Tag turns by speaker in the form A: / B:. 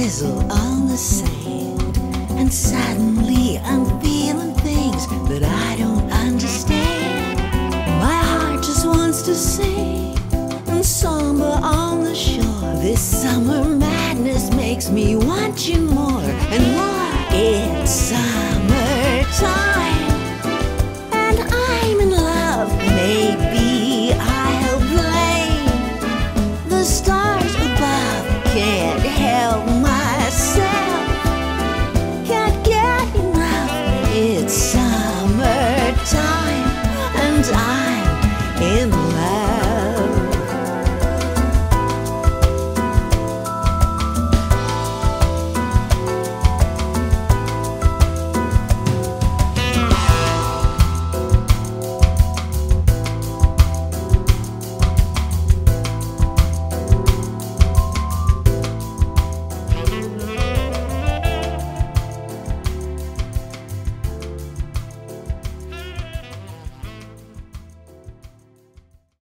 A: drizzle on the sand, and suddenly I'm feeling things that I don't understand. My heart just wants to sing and samba on the shore. This summer madness makes me want you more and